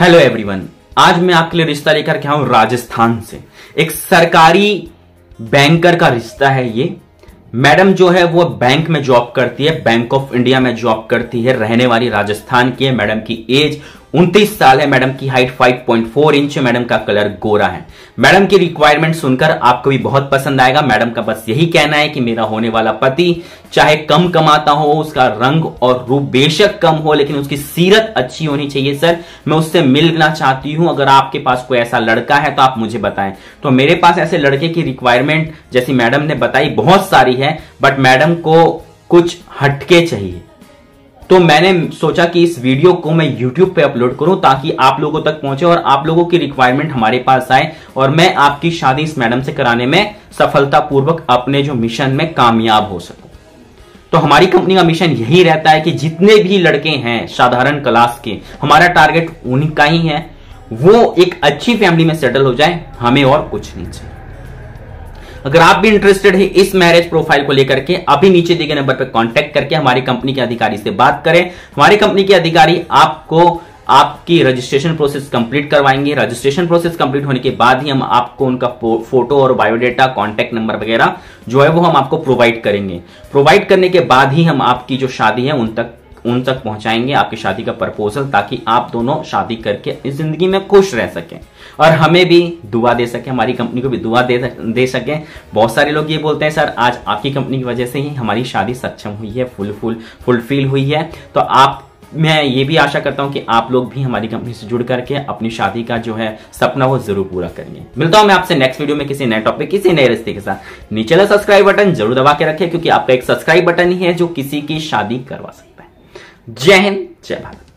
Hello everyone, आज मैं आपके लिए रिश्ता लेकर के आया हूं राजस्थान से। एक सरकारी बैंकर का रिश्ता है ये। मैडम जो है वो बैंक में जॉब करती है, बैंक ऑफ इंडिया में जॉब करती है, रहने वाली राजस्थान की है। मैडम की एज 29 साल है, मैडम की हाइट 5.4 इंच है, मैडम का कलर गोरा है। मैडम की रिक्वायरमेंट सुनकर आपको भी बहुत पसंद आएगा। मैडम का बस यही कहना है कि मेरा होने वाला पति चाहे कम कमाता हो, उसका रंग और रूप बेशक कम हो, लेकिन उसकी सीरत अच्छी होनी चाहिए। सर, मैं उससे मिलना चाहती हूं। अगर आपके पास कोई ऐसा लड़का है तो आप मुझे बताएं। तो मेरे पास ऐसे लड़के की रिक्वायरमेंट जैसी मैडम ने बताई बहुत सारी है, बट मैडम को कुछ हटके चाहिए। तो मैंने सोचा कि इस वीडियो को मैं YouTube पे अपलोड करूं ताकि आप लोगों तक पहुंचे और आप लोगों की रिक्वायरमेंट हमारे पास आए और मैं आपकी शादी इस मैडम से कराने में सफलतापूर्वक अपने जो मिशन में कामयाब हो सकूं। तो हमारी कंपनी का मिशन यही रहता है कि जितने भी लड़के हैं साधारण क्लास के, हमारा टारगेट उनका ही है, वो एक अच्छी फैमिली में सेटल हो जाए, हमें और कुछ नहीं चाहिए। अगर आप भी इंटरेस्टेड है इस मैरिज प्रोफाइल को लेकर के, अभी नीचे दिए गए नंबर पर कांटेक्ट करके हमारी कंपनी के अधिकारी से बात करें। हमारी कंपनी के अधिकारी आपको आपकी रजिस्ट्रेशन प्रोसेस कंप्लीट करवाएंगे। रजिस्ट्रेशन प्रोसेस कंप्लीट होने के बाद ही हम आपको उनका फोटो और बायोडेटा, कांटेक्ट नंबर वगैरह जो है वो हम आपको प्रोवाइड करेंगे। प्रोवाइड करने के बाद ही हम आपकी जो शादी है उन तक पहुंचाएंगे आपकी शादी का प्रपोजल, ताकि आप दोनों शादी करके इस जिंदगी में खुश रह सकें और हमें भी दुआ दे सके, हमारी कंपनी को भी दुआ दे सके। बहुत सारे लोग ये बोलते हैं, सर आज आपकी कंपनी की वजह से ही हमारी शादी सक्षम हुई है, फुलफिल हुई है। तो मैं ये भी आशा करता हूं कि आप लोग भी हमारी कंपनी से जुड़ करके अपनी शादी का जो है सपना वो जरूर पूरा करेंगे। मिलता हूं मैं आपसे नेक्स्ट वीडियो में किसी नए टॉपिक, किसी नए रिश्ते के साथ। नीचे वाला सब्सक्राइब बटन जरूर दबा के रखें, क्योंकि आपका एक सब्सक्राइब बटन ही है जो किसी की शादी करवा सकता है। जय हिंद, जय भारत।